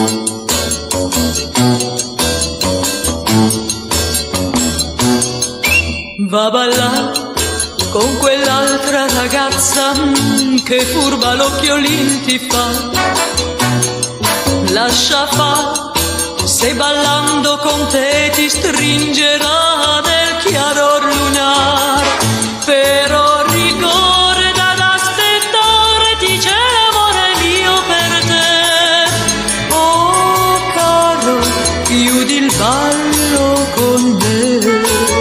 Va a ballare con quell'altra ragazza che furba l'occhiolin ti fa. Lascia fa, se ballando con te ti stringerà nel chiaror lunar. Però ricorda d'aspettare, dice l'amore mio per te. Oh caro, chiudi il ballo con me.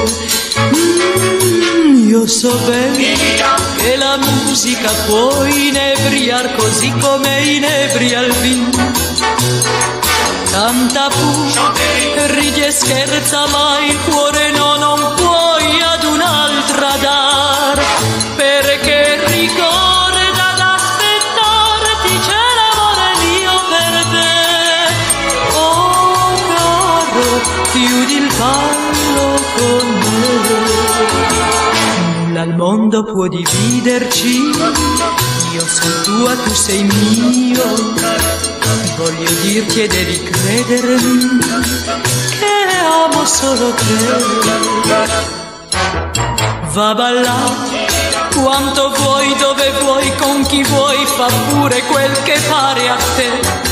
Io so bene che la musica può inebriar così come inebria il vino. Canta pure, ridi e scherza, ma il cuore no, non puoi ad un'altra dar. Perché ricorda d'aspettare, dice l'amore mio per te. Oh caro, chiudi il ballo con me. Al mondo può dividerci, io sono tua, tu sei mio. Voglio dirti e devi credermi che amo solo te. Va a ballare quanto vuoi, dove vuoi, con chi vuoi, fa pure quel che pare a te.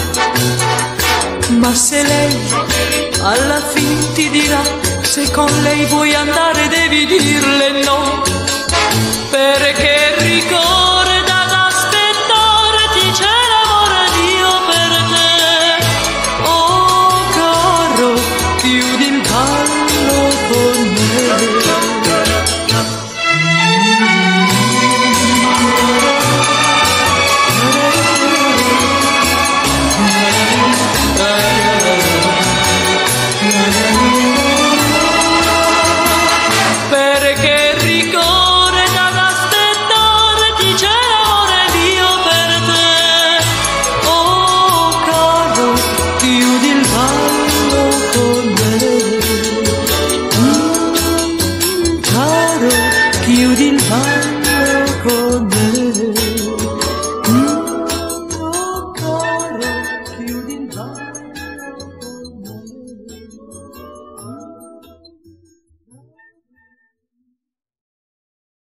Ma se lei alla fine ti dirà, se con lei vuoi andare devi dirle no. Perché ricordo